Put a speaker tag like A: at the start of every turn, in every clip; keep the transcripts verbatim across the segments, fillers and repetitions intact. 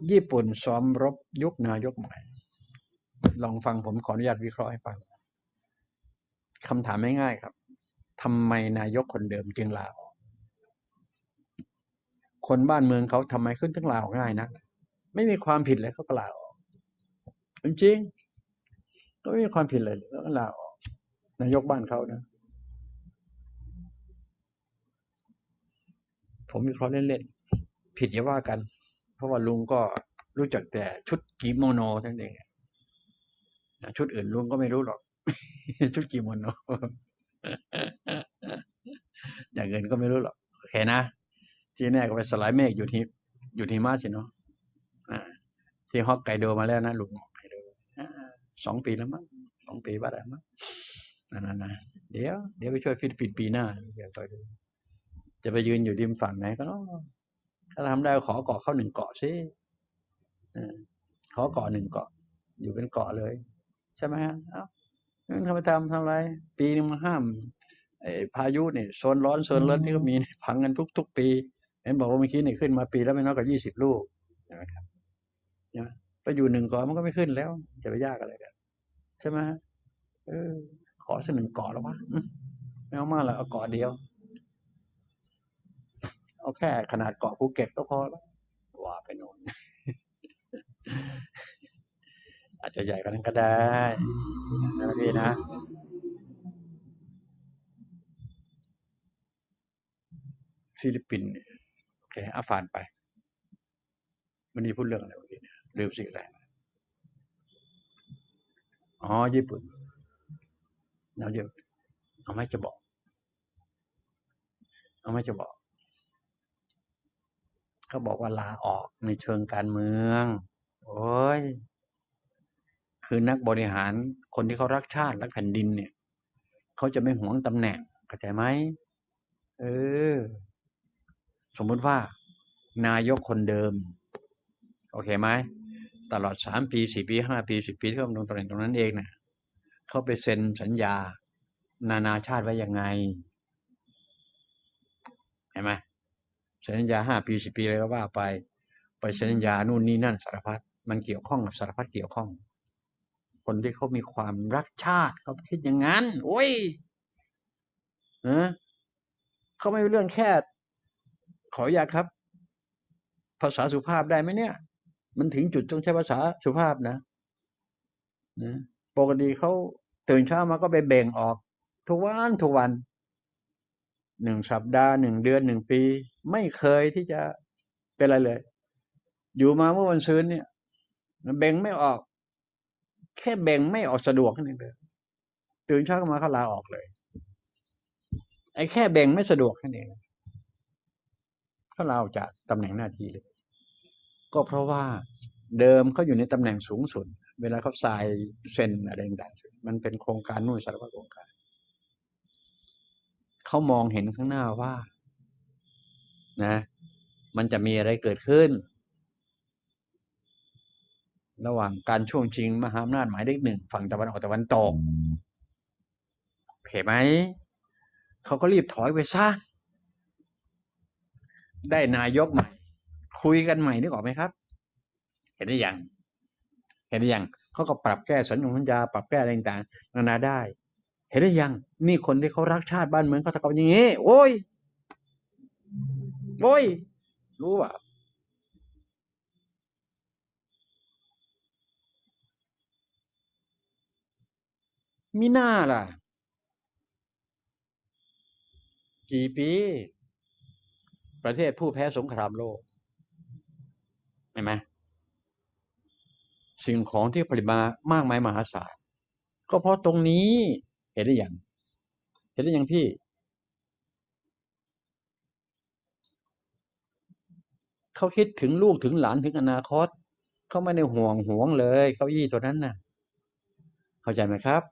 A: ญี่ปุ่นซ้อมรบยุคนายกใหม่ลองฟังผมขออนุญาตวิเคราะห์ให้ฟังคำถามง่ายๆครับทำไมนายกคนเดิมจึงลาออกคนบ้านเมืองเขาทำไมขึ้นถึงลาออกง่ายนะไม่มีความผิดเลยเขาก็ลาออกจริงๆก็ไม่มีความผิดเลยเขาก็ลาออกนายกบ้านเขานะผมวิเคราะห์เล่นๆผิดอย่าว่ากันเพราะว่าลุงก็รู้จักแต่ชุดกิโมโนทั้งเองชุดอื่นลุงก็ไม่รู้หรอกชุดกิโมโนอย่างเงินก็ไม่รู้หรอกโอเคนะที่แน่ก็ไปสลายเมฆอยู่ที่อยู่ที่มาสิเนาะที่ฮอกไกโดมาแล้วนะลุงฮอกไกโดสองปีแล้วมั้งสองปีบ้าแล้วมั้งนั่นนะเดี๋ยวเดี๋ยวไปช่วยฟิลิปปินส์ปีหน้าเดี๋ยวคอยดูจะไปยืนอยู่ริมฝั่งไหนก็ต้องถ้าทำได้ขอเกาะเข้าหนึ่งเกาะสิขอเกาะหนึ่งเกาะอยู่เป็นเกาะเลยใช่ไหมฮะเอ้าทำไปทำทำอะไรปีนึงมาห้ามไอ้พายุเนี่ยโซนร้อนโซนร้อนที่ก็มีพังกันทุกๆปีเห็นบอกว่าเมื่อกี้เนี่ยขึ้นมาปีแล้วไม่น้อยกว่ายี่สิบลูกใช่ไหมครับไปอยู่หนึ่งเกาะมันก็ไม่ขึ้นแล้วจะไปยากอะไรกันใช่ไหมเออขอสักหนึ่งเกาะแล้ววะไม่เอามากหรอกเอาเกาะเดียวเอาแค่ขนาดเกาะภูเก็ตก็พอแล้วว่าไปโน่นอาจจะใหญ่กว่านั้นก็ได้นะพี่นะฟิลิปปินส์โอเคอาฟานไปวันนี้พูดเรื่องอะไรวันนี้ลืมสิ่งอะไรอ๋อญี่ปุ่นเราเดี๋ยวเอาไม่จะบอกเอาไม่จะบอกเขาบอกว่าลาออกในเชิงการเมืองโอ้ยคือนักบริหารคนที่เขารักชาติรักแผ่นดินเนี่ยเขาจะไม่หวงตำแหน่งเข้าใจไหมเออสมมุติว่านายกคนเดิมโอเคไหมตลอดสามปีสี่ปีห้าปีสิบปีที่เขาดำรงตำแหน่งตรงนั้นเองเนี่ยเขาไปเซ็นสัญญานานาชาติไว้ยังไงเห็นไหมสัญญาห้าปีสิบปีอะไรก็ว่าไปไปสัญญานู่นนี่นั่นสารพัดมันเกี่ยวข้องกับสารพัดเกี่ยวข้องคนที่เขามีความรักชาติเขาคิดอย่างนั้นโอ้ยเออเขาไม่เรื่องแค่ขออยากครับภาษาสุภาพได้ไหมเนี่ยมันถึงจุดต้องใช้ภาษาสุภาพนะนะปกติเขาตื่นเช้ามาก็ไปเบ่งออกทุกวันทุกวันหนึ่งสัปดาห์หนึ่งเดือนหนึ่งปีไม่เคยที่จะเป็นอะไรเลยอยู่มาเมื่อวันซืนเนี่ยเบ่งไม่ออกแค่เบ่งไม่ออกสะดวกแค่นั้นเองตื่นเช้ามาเขาลาออกเลยไอ้แค่เบ่งไม่สะดวกแค่นั้นเองเขาลาออกจากตำแหน่งหน้าที่เลยก็เพราะว่าเดิมเขาอยู่ในตำแหน่งสูงสุดเวลาเขาทรายเซ็นอะไรต่างๆมันเป็นโครงการนู่นสารพัดโครงการเขามองเห็นข้างหน้าว่านะมันจะมีอะไรเกิดขึ้นระหว่างการช่วงชิงมหาอำนาจหมายเลขหนึ่งฝั่งตะวันออกตะวันตกโอเคไหมเขาก็รีบถอยไปซะได้นายกใหม่คุยกันใหม่นึกออกไหมครับเห็นได้ยังเห็นได้ยังเขาก็ปรับแก้สัญญาสัญญาปรับแก้อะไรต่างๆนานาได้เห็นได้ยังนี่คนที่เขารักชาติบ้านเมืองเขาทำกันอย่างนี้โอ้ยโอ้ยรู้ว่ามีหน้าล่ะกี่ปีประเทศผู้แพ้สงครามโลกเห็นไหมสิ่งของที่ผลิตมามากมายมหาศาลก็เพราะตรงนี้เห็นได้ยังเห็นได้ยังพี่เขาคิดถึงลูกถึงหลานถึงอนาคตเขาไม่ได้ห่วงห่วงเลยเก้าอี้ตัวนั้นน่ะเข้าใจไหมครับ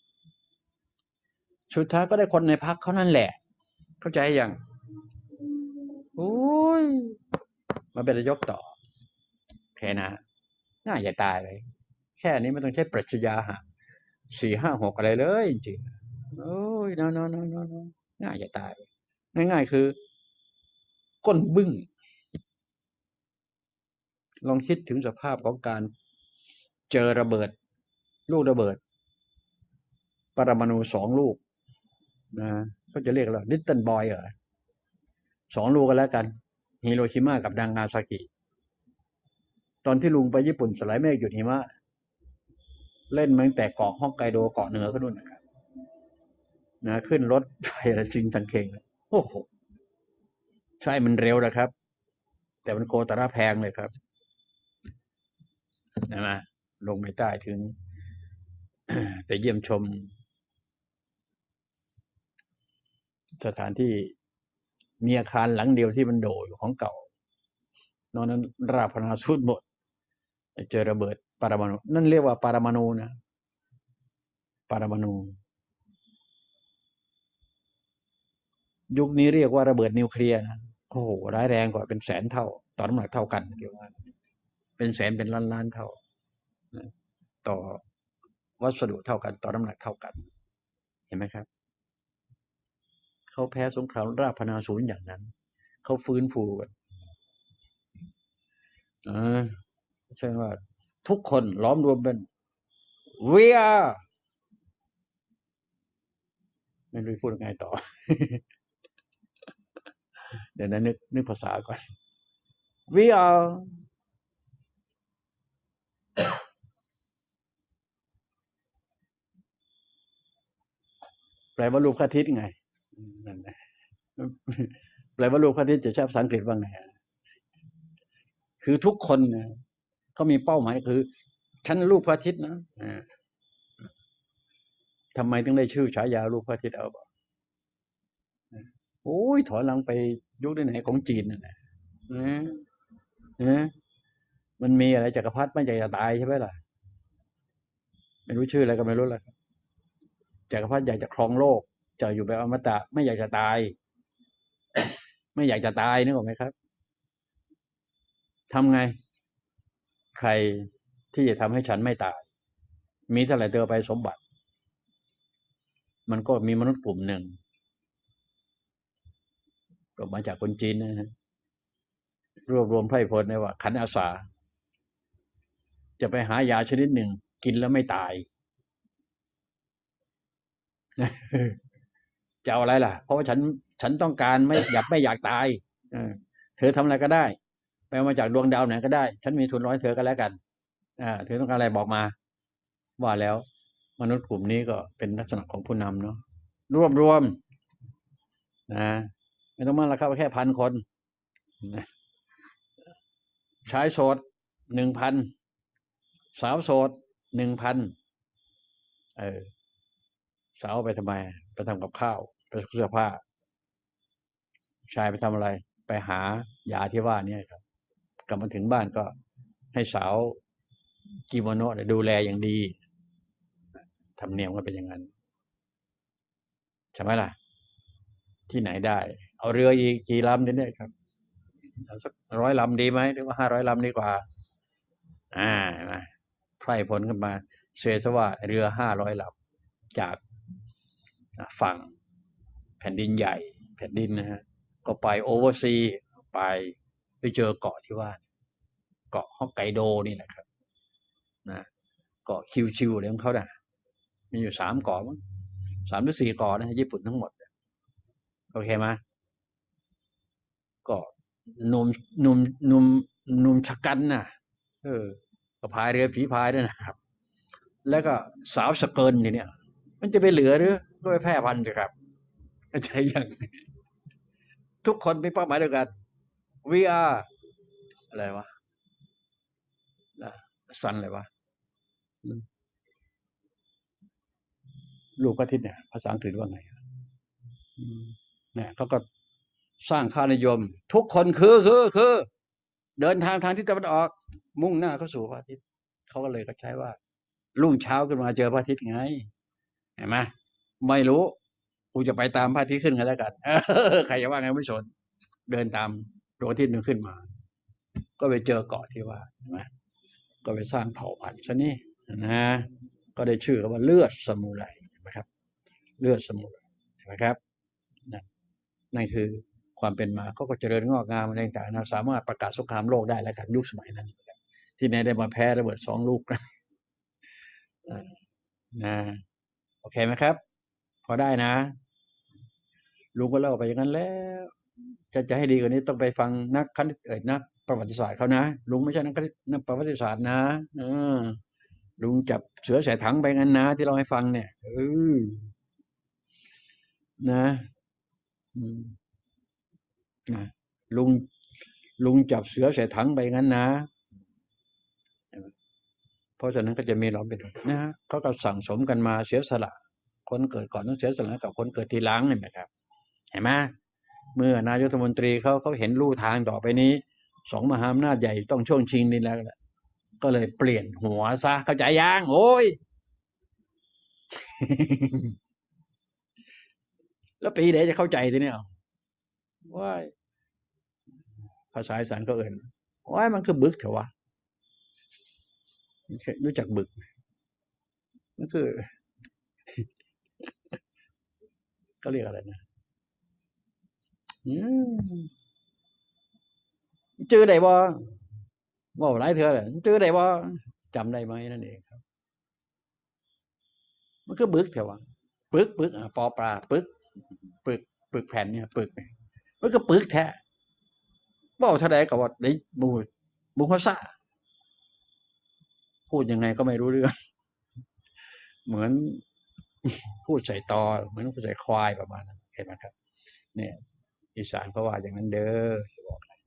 A: สุดท้ายก็ได้คนในพรรคเขานั่นแหละเข้าใจยังโอ้ยมาเป็นนายกต่อแค่นะน่าจะตายเลยแค่นี้ไม่ต้องใช้ปรัชญาหะสี่ห้าหกอะไรเลยจริงๆโอ้ยนอนนอนนอนนอนน่าจะตายง่ายๆคือก้นบึ้งลองคิดถึงสภาพของการเจอระเบิดลูกระเบิดปรมาณูสองลูกนะเขาจะเรียกอะไรลิตเติ้ลบอยเหรอสองลูกกันแล้วกันฮิโรชิมากับนางาซากิตอนที่ลุงไปญี่ปุ่นสลายเมฆหยุดหิมะเล่นมาตั้งแต่เกาะฮอกไกโดเกาะเหนือก็นู่นนะครับนะขึ้นรถไฟอะไรจริงทังเคงโอ้โหใช่มันเร็วนะครับแต่มันโคตรแพงเลยครับนะมาลงไปใต้ถึงไปเยี่ยมชมสถานที่มีอาคารหลังเดียวที่มันโดอยู่ของเก่านอกนั้นราพนาสุดหมดเจอระเบิดปรมาณูนั่นเรียกว่าปรมาณูนะปรมาณูยุคนี้เรียกว่าระเบิดนิวเคลียร์นะโอ้โหร้ายแรงกว่าเป็นแสนเท่าต่อน้ำหนักเท่ากันเกี่ยวกันเป็นแสนเป็นล้านล้านเท่าต่อวัสดุเท่ากันต่อน้ำหนักเท่ากันเห็นไหมครับเขาแพ้สงครามราพนาศูนย์อย่างนั้นเขาฟื้นฟูกันอ่าใช่ว่าทุกคนล้อมรวมเป็น we are ไม่รู้พูดยังไงต่อ เดี๋ยวนั้นนึกนึกภาษาก่อน we are แปลว่าลูกพระอาทิตย์ไงนั่นแหละแปลว่าลูกพระอาทิตย์จะใช้ภาษาอังกฤษว่าไงคือทุกคนนะเขามีเป้าหมายคือฉันลูกพระอาทิตย์นะทำไมถึงได้ชื่อฉายาลูกพระอาทิตย์เอาบอกโอ้ยถอยหลังไปยุคไหนของจีนนั่นแหละมันมีอะไรจักรพรรดิไม่อยากจะตายใช่ไหมล่ะไม่รู้ชื่ออะไรก็ไม่รู้แหละจักรพรรดิอยากจะครองโลกจะอยู่แบบอมตะไม่อยากจะตายไม่อยากจะตายนึกออกไหมครับทำไงใครที่จะทำให้ฉันไม่ตายมีเท่าไหร่เธอไปสมบัติมันก็มีมนุษย์กลุ่มหนึ่งก็มาจากคนจีนนะฮะรวบรวมไพร่พลในว่าขันอาสาจะไปหายาชนิดหนึ่งกินแล้วไม่ตายจะเอาอะไรล่ะเพราะว่าฉันฉันต้องการไม่อยากไม่อยากตายเธอทำอะไรก็ได้ไปเอามาจากดวงดาวไหนก็ได้ฉันมีทุนร้อยเธอก็แล้วกันเธอต้องการอะไรบอกมาว่าแล้วมนุษย์กลุ่มนี้ก็เป็นลักษณะของผู้นำเนาะรวบรวมนะไม่ต้องมากแล้วครับแค่พันคนชายโสดหนึ่งพันสาวโสดหนึ่งพันเออสาวไปทำไมไปทำกับข้าวไปเสื้อผ้าชายไปทำอะไรไปหายาที่ว่านี่ครับกลับมาถึงบ้านก็ให้สาวกิโมโนะดูแลอย่างดีทำเนียมก็เป็นอย่างนั้นใช่ไหมล่ะที่ไหนได้เอาเรืออีกกี่ลำเนี่ยครับเอาสักร้อยลำดีไหมหรือว่าห้าร้อยลำดีกว่าอ่ามาไพร่พลขึ้นมาเสียซะว่าเรือห้าร้อยลำจากฝั่งแผ่นดินใหญ่แผ่นดินนะฮะก็ไปโอเวอร์ซีไปไปเจอเกาะที่ว่าเกาะฮอกไกโดนี่นะครับนะเกาะคิวชิวอะไรของเขาน่ะมีอยู่สามเกาะมั้งสามหรือสี่เกาะนะญี่ปุ่นทั้งหมดโอเคไหมก็หนุ่มหนุ่มหนุ่มหนุ่มชะกันน่ะเออก็พายเรือฝีพายด้วยนะครับแล้วก็สาวสเกินทีเนี้ยมันจะไปเหลือหรือก็ไปแพร่พันธุ์สิครับใช่ยังทุกคนมีเป้าหมายเดียวกัน we are อะไรวะซันอะไรวะลูกพระอาทิตย์เนี่ยภาษาอังกฤษว่าไงเนี่ยเขาก็สร้างค่านิยมทุกคนคือคือคือเดินทางทางทิศตะวันออกมุ่งหน้าเข้าสู่พระอาทิตย์เขาก็เลยก็ใช้ว่ารุ่งเช้าขึ้นมาเจอพระอาทิตย์ไงเห็นไหมไม่รู้กูจะไปตามพระอาทิตย์ขึ้นกันแล้วกันใครจะว่าไงไม่สนเดินตามดวงอาทิตย์นึงขึ้นมาก็ไปเจอเกาะที่ว่าเห็นไหมก็ไปสร้างเผ่าพันธุ์ซะนี่นะก็ได้ชื่อว่าเลือดสมุไรนะครับเลือดสมุไรนะครับนั่นนั่นคือความเป็นมาก็เจริญงอกงามในต่างๆสามารถประกาศสงครามโลกได้แล้วกันยุคสมัยนั้นที่ไหนได้มาแพ้ระเบิดสองลูกนะนะโอเคไหมครับ พอได้นะลุงก็เล่าไปอย่างนั้นแล้วจะจะให้ดีกว่านี้ต้องไปฟังนักคณิตเอ่ยนักประวัติศาสตร์เขานะลุงไม่ใช่นักคณิตนักประวัติศาสตร์นะเออลุงจับเสือใส่ถังไปงั้นนะที่เราให้ฟังเนี่ยเออนะอืมนะลุงลุงจับเสือใส่ถังไปงั้นนะเพราะฉะนั้นก็จะมีเราเป็นนะฮะเขาก็สั่งสมกันมาเสียสละคนเกิดก่อนต้องเสียสละกับคนเกิดทีหลังเห็นไหมครับเห็นไหมเมื่อนายกรัฐมนตรีเขาเขาเห็นลู่ทางต่อไปนี้สองมหาอำนาจใหญ่ต้องช่วงชิงนี่แล้วก็เลยเปลี่ยนหัวซะเข้าใจยังโอ้ย แล้วปีไหนจะเข้าใจทีเนี้ยว่าภาษาอีสานก็เอิญว่ามันคือบึกเถอะวะรู้จักบึกมันคือก็เรียกอะไรนะจื้อได้บ่ว่าหลายเถื่อเลยจื้อได้บ่จำได้ไหมนั่นเองครับมันคือบึกเถอะวะปึกปึกอ่ะปอปลาปึกปึกปึกแผ่นเนี่ยปึกมันก็ปึกแท้บ่เท่าใดก็ว่าได้บูบุภาษาพูดยังไงก็ไม่รู้เรื่องเหมือนพูดใส่ตอเหมือนพูดใส่ควายประมาณนั้นเห็นไหมครับเนี่ยอีสานเขาว่าอย่างนั้นเด้อจะบอก